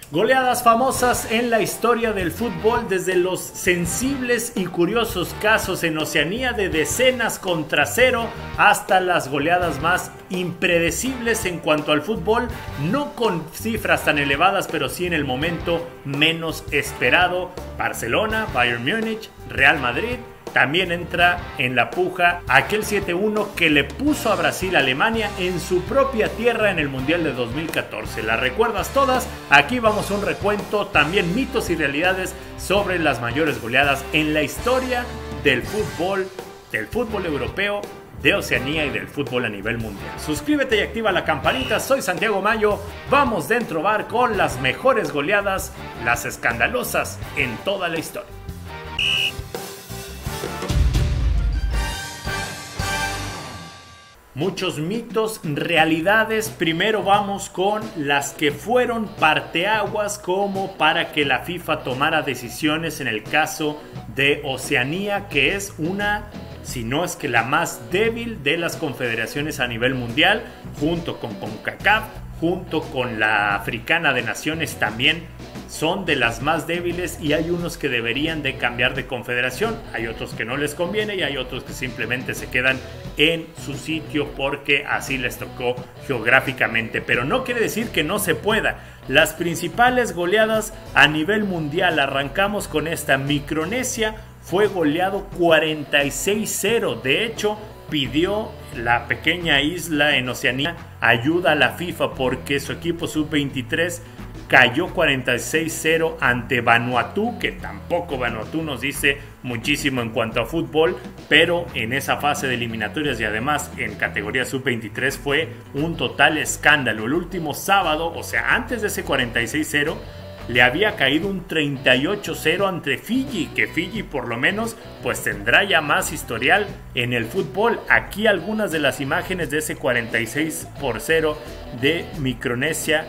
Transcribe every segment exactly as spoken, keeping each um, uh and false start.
Goleadas famosas en la historia del fútbol, desde los sensibles y curiosos casos en Oceanía de decenas contra cero hasta las goleadas más impredecibles en cuanto al fútbol, no con cifras tan elevadas, pero sí en el momento menos esperado. Barcelona, Bayern Múnich, Real Madrid. También entra en la puja aquel siete uno que le puso a Brasil a Alemania en su propia tierra en el Mundial de dos mil catorce. ¿Las recuerdas todas? Aquí vamos a un recuento, también mitos y realidades sobre las mayores goleadas en la historia del fútbol, del fútbol europeo, de Oceanía y del fútbol a nivel mundial. Suscríbete y activa la campanita. Soy Santiago Mayo. Vamos dentro bar con las mejores goleadas, las escandalosas en toda la historia. Muchos mitos, realidades. Primero vamos con las que fueron parteaguas como para que la FIFA tomara decisiones en el caso de Oceanía, que es una, si no es que la más débil de las confederaciones a nivel mundial, junto con CONCACAF, junto con la Africana de Naciones también. Son de las más débiles y hay unos que deberían de cambiar de confederación, hay otros que no les conviene y hay otros que simplemente se quedan en su sitio porque así les tocó geográficamente, pero no quiere decir que no se pueda. Las principales goleadas a nivel mundial, arrancamos con esta. Micronesia fue goleado cuarenta y seis cero, de hecho pidió la pequeña isla en Oceanía ayuda a la FIFA porque su equipo sub veintitrés cayó cuarenta y seis cero ante Vanuatu, que tampoco Vanuatu nos dice muchísimo en cuanto a fútbol, pero en esa fase de eliminatorias y además en categoría sub veintitrés fue un total escándalo. El último sábado, o sea, antes de ese cuarenta y seis cero, le había caído un treinta y ocho cero ante Fiji, que Fiji por lo menos pues tendrá ya más historial en el fútbol. Aquí algunas de las imágenes de ese cuarenta y seis por cero de Micronesia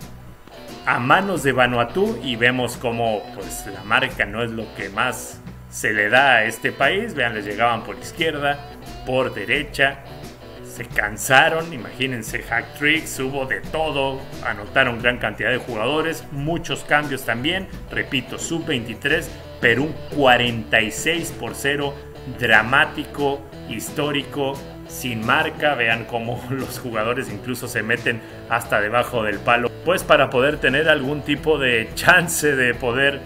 a manos de Vanuatu y vemos como pues la marca no es lo que más se le da a este país. Vean, les llegaban por izquierda, por derecha, se cansaron, imagínense, hack tricks, hubo de todo, anotaron gran cantidad de jugadores, muchos cambios también, repito, sub veintitrés, pero un cuarenta y seis por cero dramático, histórico, sin marca. Vean cómo los jugadores incluso se meten hasta debajo del palo, pues para poder tener algún tipo de chance de poder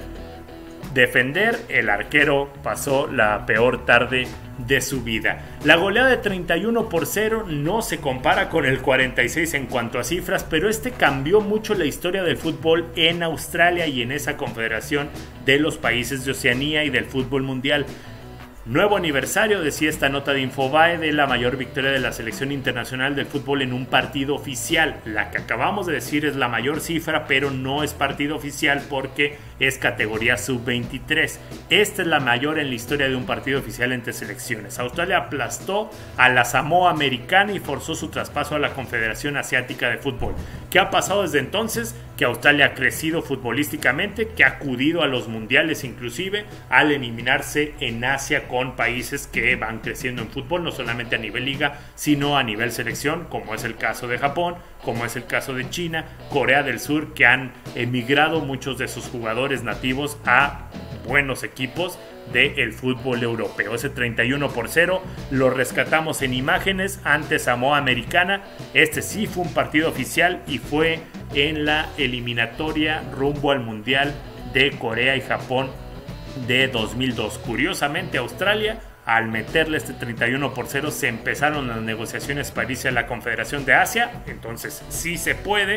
defender. El arquero pasó la peor tarde de su vida. La goleada de treinta y uno por cero no se compara con el cuarenta y seis en cuanto a cifras, pero este cambió mucho la historia del fútbol en Australia y en esa confederación de los países de Oceanía y del fútbol mundial. Nuevo aniversario, decía esta nota de Infobae, de la mayor victoria de la selección internacional del fútbol en un partido oficial. La que acabamos de decir es la mayor cifra, pero no es partido oficial porque es categoría sub veintitrés. Esta es la mayor en la historia de un partido oficial entre selecciones. Australia aplastó a la Samoa Americana y forzó su traspaso a la Confederación Asiática de Fútbol. ¿Qué ha pasado desde entonces? Que Australia ha crecido futbolísticamente, que ha acudido a los mundiales inclusive al eliminarse en Asia con países que van creciendo en fútbol, no solamente a nivel liga, sino a nivel selección, como es el caso de Japón, como es el caso de China, Corea del Sur, que han emigrado muchos de sus jugadores nativos a buenos equipos del fútbol europeo. Ese treinta y uno por cero lo rescatamos en imágenes ante Samoa Americana. Este sí fue un partido oficial y fue en la eliminatoria rumbo al Mundial de Corea y Japón de dos mil dos. Curiosamente, Australia, al meterle este treinta y uno por cero, se empezaron las negociaciones para irse a la Confederación de Asia, entonces sí se puede,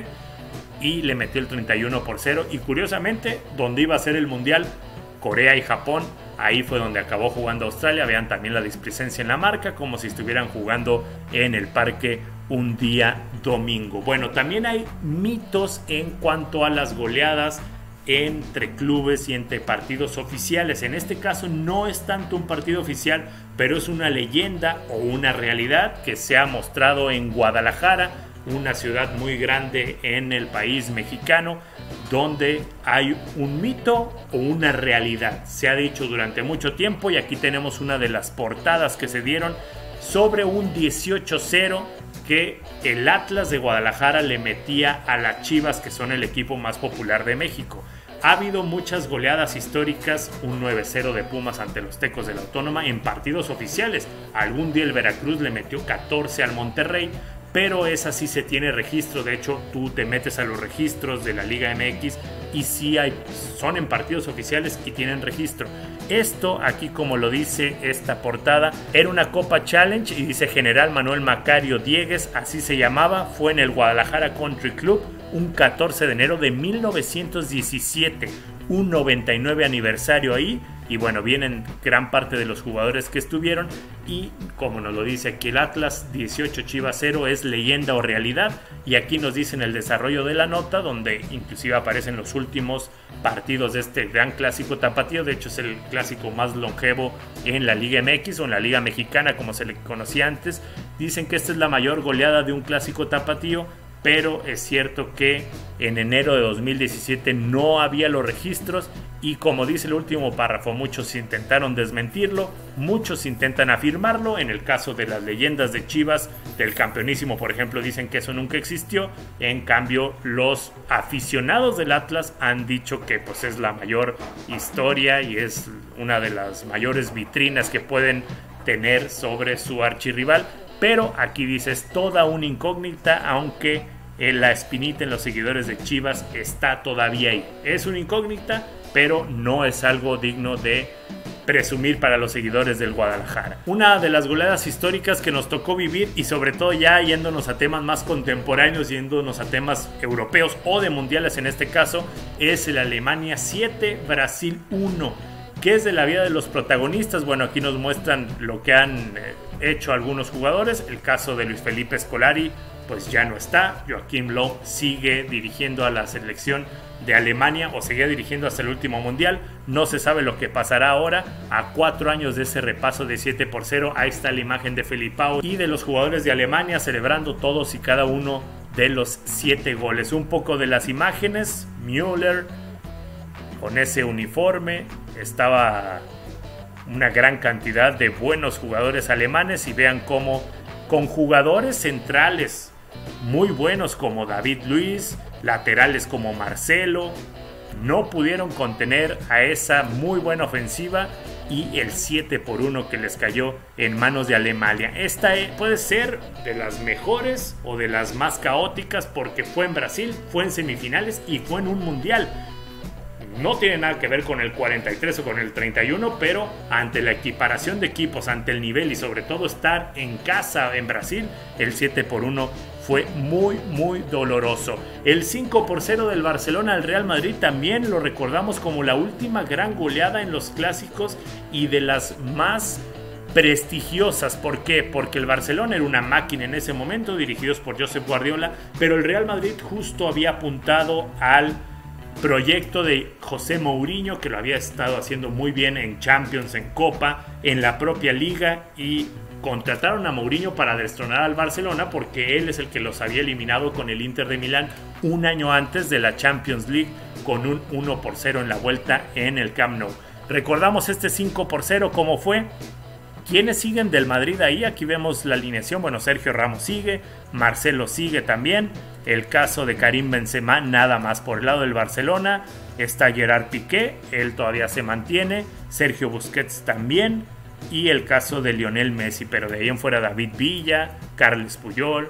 y le metió el treinta y uno por cero. Y curiosamente, donde iba a ser el Mundial, Corea y Japón, ahí fue donde acabó jugando Australia. Vean también la displicencia en la marca, como si estuvieran jugando en el parque un día domingo. Bueno, también hay mitos en cuanto a las goleadas entre clubes y entre partidos oficiales. En este caso no es tanto un partido oficial, pero es una leyenda o una realidad que se ha mostrado en Guadalajara, una ciudad muy grande en el país mexicano, donde hay un mito o una realidad. Se ha dicho durante mucho tiempo, y aquí tenemos una de las portadas que se dieron sobre un dieciocho cero que el Atlas de Guadalajara le metía a las Chivas, que son el equipo más popular de México. Ha habido muchas goleadas históricas, un nueve cero de Pumas ante los Tecos de la Autónoma en partidos oficiales. Algún día el Veracruz le metió catorce al Monterrey, pero esa sí se tiene registro. De hecho, tú te metes a los registros de la Liga M X y sí hay, son en partidos oficiales y tienen registro. Esto aquí, como lo dice esta portada, era una Copa Challenge y dice General Manuel Macario Diegues, así se llamaba. Fue en el Guadalajara Country Club un catorce de enero de mil novecientos diecisiete, un noventa y nueve aniversario ahí. Y bueno, vienen gran parte de los jugadores que estuvieron. Y como nos lo dice aquí el Atlas, dieciocho Chivas cero, es leyenda o realidad. Y aquí nos dicen el desarrollo de la nota, donde inclusive aparecen los últimos partidos de este gran clásico tapatío. De hecho es el clásico más longevo en la Liga M X o en la Liga Mexicana, como se le conocía antes. Dicen que esta es la mayor goleada de un clásico tapatío, pero es cierto que en enero de dos mil diecisiete no había los registros y, como dice el último párrafo, muchos intentaron desmentirlo, muchos intentan afirmarlo. En el caso de las leyendas de Chivas del campeonísimo, por ejemplo, dicen que eso nunca existió. En cambio, los aficionados del Atlas han dicho que pues es la mayor historia y es una de las mayores vitrinas que pueden tener sobre su archirrival. Pero aquí dice, es toda una incógnita, aunque la espinita en los seguidores de Chivas está todavía ahí. Es una incógnita, pero no es algo digno de presumir para los seguidores del Guadalajara. Una de las goleadas históricas que nos tocó vivir, y sobre todo ya yéndonos a temas más contemporáneos, yéndonos a temas europeos o de mundiales en este caso, es el Alemania siete, Brasil uno. ¿Qué es de la vida de los protagonistas? Bueno, aquí nos muestran lo que han hecho algunos jugadores. El caso de Luis Felipe Scolari, pues ya no está. Joachim Löw sigue dirigiendo a la selección de Alemania, o seguía dirigiendo hasta el último mundial. No se sabe lo que pasará ahora. A cuatro años de ese repaso de siete por cero, ahí está la imagen de Felipao y de los jugadores de Alemania celebrando todos y cada uno de los siete goles. Un poco de las imágenes. Müller con ese uniforme, estaba una gran cantidad de buenos jugadores alemanes, y vean cómo con jugadores centrales muy buenos como David Luiz, laterales como Marcelo, no pudieron contener a esa muy buena ofensiva y el siete por uno que les cayó en manos de Alemania. Esta puede ser de las mejores o de las más caóticas, porque fue en Brasil, fue en semifinales y fue en un mundial. No tiene nada que ver con el cuarenta y tres o con el treinta y uno, pero ante la equiparación de equipos, ante el nivel y sobre todo estar en casa en Brasil, el siete por uno fue muy muy doloroso. El cinco por cero del Barcelona al Real Madrid también lo recordamos como la última gran goleada en los clásicos y de las más prestigiosas. ¿Por qué? Porque el Barcelona era una máquina en ese momento, dirigidos por Josep Guardiola, pero el Real Madrid justo había apuntado al proyecto de José Mourinho, que lo había estado haciendo muy bien en Champions, en Copa, en la propia Liga, y contrataron a Mourinho para destronar al Barcelona, porque él es el que los había eliminado con el Inter de Milán un año antes de la Champions League con un uno por cero en la vuelta en el Camp Nou. Recordamos este cinco por cero, ¿cómo fue? ¿Quiénes siguen del Madrid ahí? Aquí vemos la alineación. Bueno, Sergio Ramos sigue, Marcelo sigue también. El caso de Karim Benzema, nada más por el lado del Barcelona. Está Gerard Piqué, él todavía se mantiene. Sergio Busquets también. Y el caso de Lionel Messi, pero de ahí en fuera David Villa, Carles Puyol,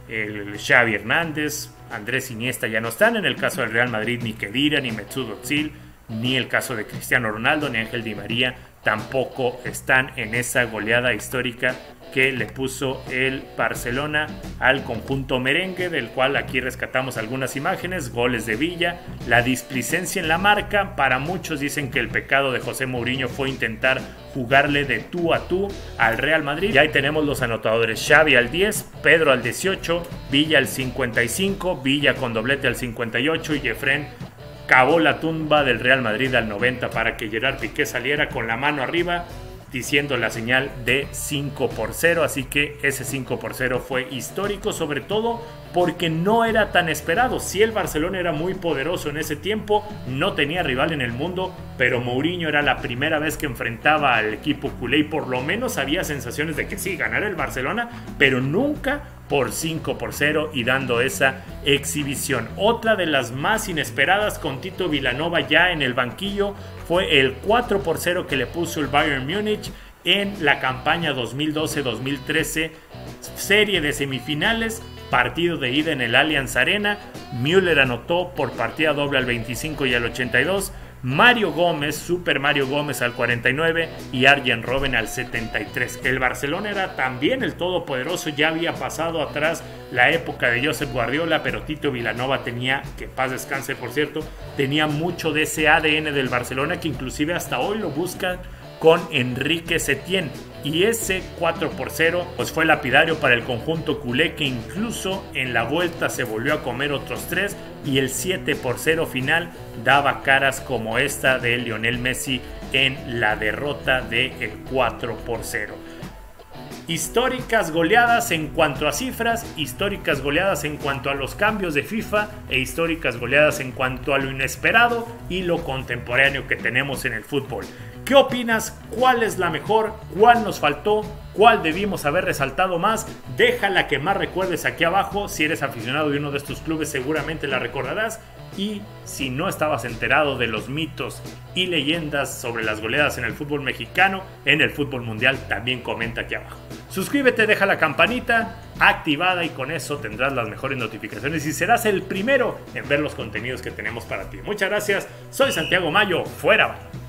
el Xavi Hernández, Andrés Iniesta ya no están. En el caso del Real Madrid, ni Khedira, ni Mesut Özil, ni el caso de Cristiano Ronaldo, ni Ángel Di María tampoco están en esa goleada histórica que le puso el Barcelona al conjunto merengue, del cual aquí rescatamos algunas imágenes. Goles de Villa, la displicencia en la marca. Para muchos dicen que el pecado de José Mourinho fue intentar jugarle de tú a tú al Real Madrid. Y ahí tenemos los anotadores: Xavi al diez, Pedro al dieciocho, Villa al cincuenta y cinco, Villa con doblete al cincuenta y ocho, y Jeffren cavó la tumba del Real Madrid al noventa para que Gerard Piqué saliera con la mano arriba diciendo la señal de cinco por cero. Así que ese cinco por cero fue histórico, sobre todo porque no era tan esperado. Sí, el Barcelona era muy poderoso en ese tiempo, no tenía rival en el mundo, pero Mourinho era la primera vez que enfrentaba al equipo culé y por lo menos había sensaciones de que sí, ganara el Barcelona, pero nunca por cinco por cero y dando esa exhibición. Otra de las más inesperadas con Tito Vilanova ya en el banquillo fue el cuatro por cero que le puso el Bayern Múnich en la campaña dos mil doce dos mil trece, serie de semifinales, partido de ida en el Allianz Arena. Müller anotó por partida doble al veinticinco y al ochenta y dos, Mario Gómez, Super Mario Gómez al cuarenta y nueve y Arjen Robben al setenta y tres. El Barcelona era también el todopoderoso, ya había pasado atrás la época de Josep Guardiola, pero Tito Vilanova tenía, que paz descanse por cierto, tenía mucho de ese A D N del Barcelona que inclusive hasta hoy lo buscan con Enrique Setién. Y ese cuatro por cero pues fue lapidario para el conjunto culé, que incluso en la vuelta se volvió a comer otros tres, y el siete por cero final daba caras como esta de Lionel Messi en la derrota del cuatro por cero. Históricas goleadas en cuanto a cifras, históricas goleadas en cuanto a los cambios de FIFA e históricas goleadas en cuanto a lo inesperado y lo contemporáneo que tenemos en el fútbol. ¿Qué opinas? ¿Cuál es la mejor? ¿Cuál nos faltó? ¿Cuál debimos haber resaltado más? Deja la que más recuerdes aquí abajo. Si eres aficionado de uno de estos clubes seguramente la recordarás. Y si no estabas enterado de los mitos y leyendas sobre las goleadas en el fútbol mexicano, en el fútbol mundial, también comenta aquí abajo. Suscríbete, deja la campanita activada y con eso tendrás las mejores notificaciones y serás el primero en ver los contenidos que tenemos para ti. Muchas gracias, soy Santiago Mayo, fuera.